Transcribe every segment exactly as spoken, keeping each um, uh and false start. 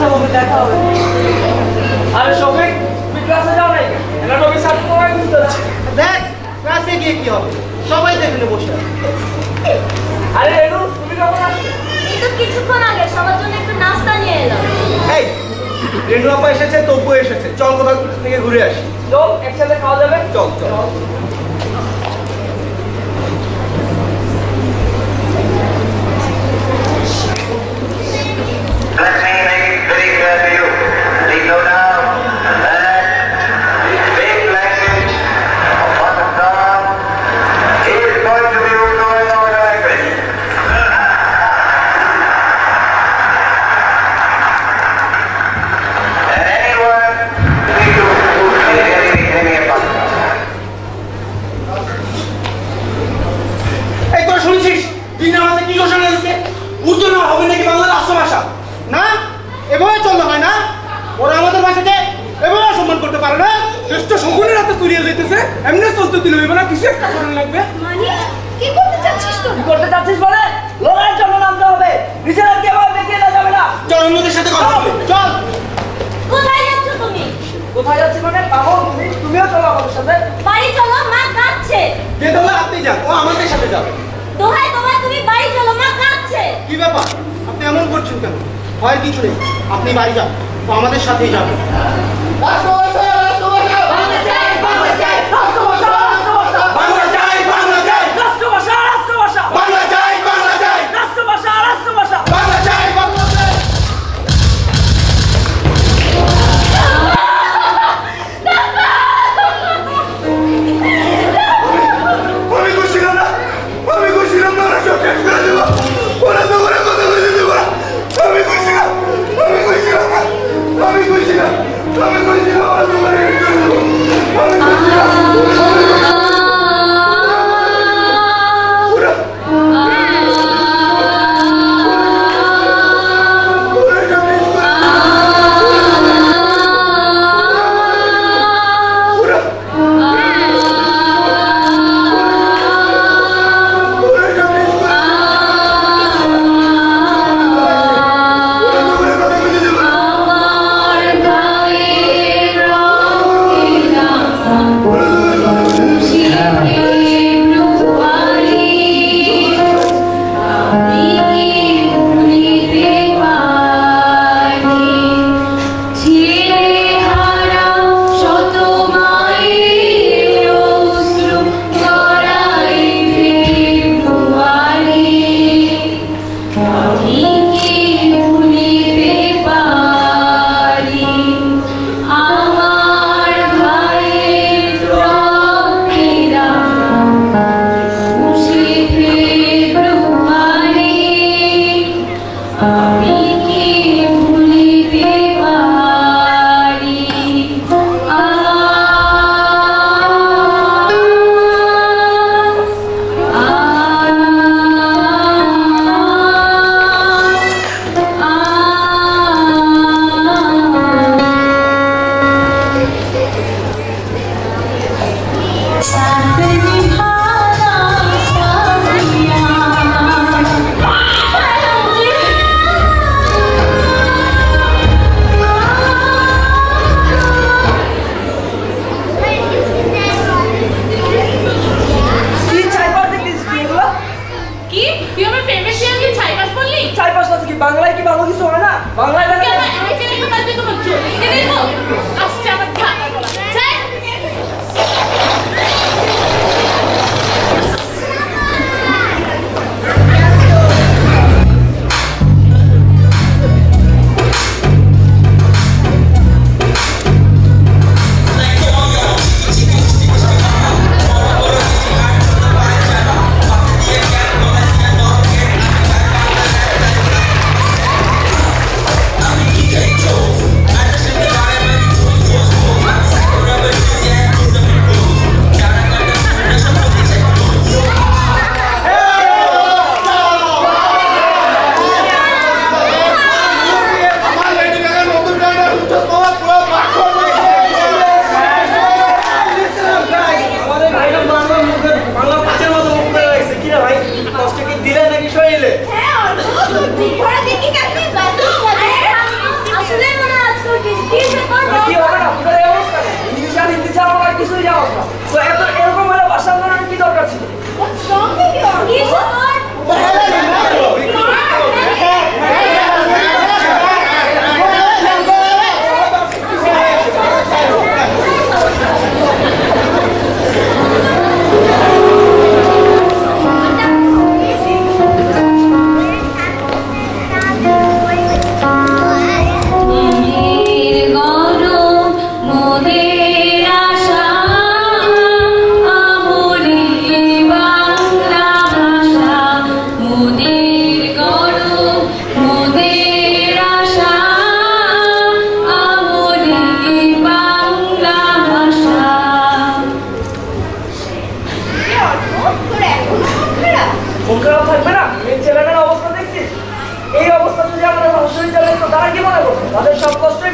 আচ্ছা বাবু, দেখা হবে। আরে শফিক, তুমি ক্লাসে যাও নাই? এটা রবি স্যার পড়াই দিতে হচ্ছে। দেখ ক্লাসে গিয়ে কি হবে, সবাই তো এখানে বসে আছে। আরে রেনু, তুমি কখন আসলে? এই তো কিছুক্ষণ আগে সবার জন্য একটু নাস্তা নিয়ে এলাম। এই রেনু আপা এসেছে, তবু এসেছে, চল কোথাও থেকে ঘুরে আসি। চল, একসাথে খাওয়া যাবে। চল চল। Let me make it very clear to you. Please know now that this big language of Pakistan is going to be going on language. And anyone who is really living in Pakistan. এই তোরা শুনছিস দিন আমাদের কি ঘোষণা দিচ্ছে? উর্দু না হবে নাকি বাংলা রাষ্ট্র ভাষা? না, এভাবে চললে হয় না। ওরা আমাদের ভাষাকে এভাবে সম্মান করতে পারে না। চেষ্টা শকুনের হাতে তুলিয়ে যেতেছে, এমনি চলতে দিল এবার না, কিছু একটা করার লাগবে। মানে কি করতে চাচ্ছিস তুই? কি করতে চাচ্ছিস বলে? লড়াইয়ের জন্য নামতে হবে, নিজেরা কেবল দেখিয়ে দেওয়া যাবে না। চল অন্যদের সাথে কথা বলি, চল। কোথায় যাচ্ছ তুমি? কোথায় যাচ্ছি মানে? পাগল তুমি? তুমিও চলো আমাদের সাথে। বাড়ি চলো, মা কাঁদছে। যে তোমার আপনি যান, ও আমাদের সাথে যাবে। দোহাই তোমার, তুমি বাড়ি চলো, মা কাঁদছে। কি ব্যাপার, আপনি এমন করছেন কেন? ভয়ের কিছু নেই, আপনি বাড়ি যান, ও আমাদের সাথেই যাবে। আমার ভাই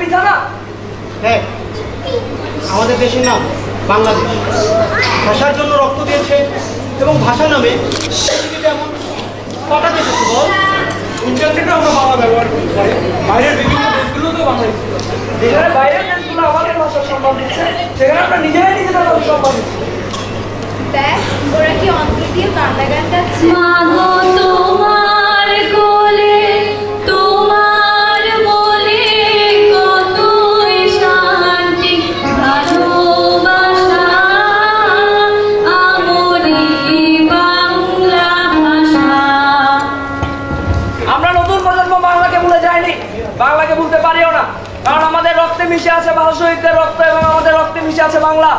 মিথ্যা না? হ্যাঁ, আমাদের দেশের নাম বাংলাদেশ। ভাষার জন্য রক্ত দিয়েছে এবং ভাষা নামে পৃথিবীতে এমন কটা দেশ আছে বল? ইন্টারনেটে আমরা বাংলা ব্যবহার করি, বাইরের বিভিন্ন দেশগুলো তো বাংলা। যেখানে বাইরের দেশগুলো আমাদের ভাষার সম্মান দিচ্ছে, সেখানে আমরা নিজেরাই নিজেদের ভাষার সম্মান দিচ্ছি। দেখ ওরা কি অন্তর দিয়ে বাংলা গান গাচ্ছে। মাগো তোমার কোলে তোমার বলে কতই শান্তি ভালোবাসা আমরি বাংলা ভাষা। আমরা নতুন প্রজন্ম বাংলাকে ভুলে যাইনি, বাংলাকে ভুলতে পারিও না, কারণ আমাদের রক্তে মিশে আছে ভাষা শহীদদের রক্ত এবং আমাদের রক্তে মিশে আছে বাংলা।